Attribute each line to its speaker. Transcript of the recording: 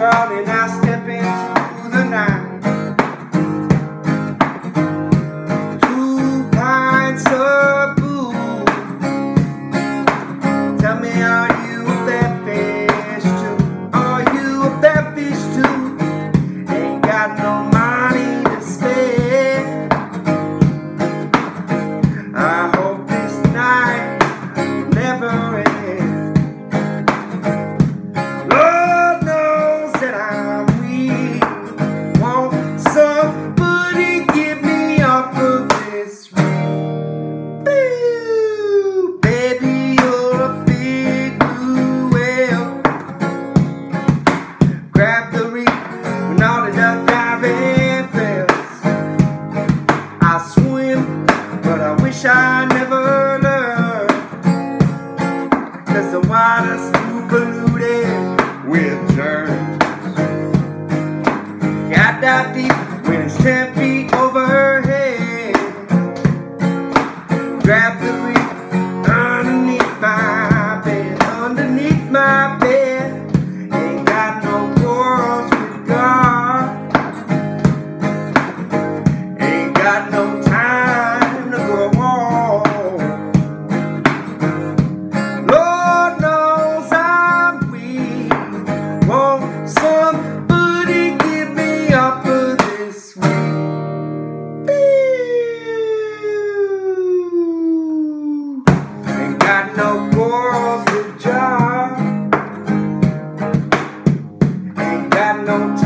Speaker 1: Darling, I step into the night. 2 pints of booze. Tell me, are you a fat fish too? Are you a fat fish too? Ain't got no money to spare. I hope this night never ends. Lord knows that I'm weak. Want somebody get me off of this ring. Boo, baby, you're a big blue whale. Grab the reef when all the duck diving fails. I swim, but I wish I never learned, 'cause the water's too polluted with germs. Got dive deep when it's 10 feet overhead. Grab the reef underneath my bed, underneath my bed. Ain't got no quarrels with God. Ain't got no time to grow old. Lord knows I'm weak. Want somebody get me off of this week. Ain't got no quarrels with God. Ain't got no time.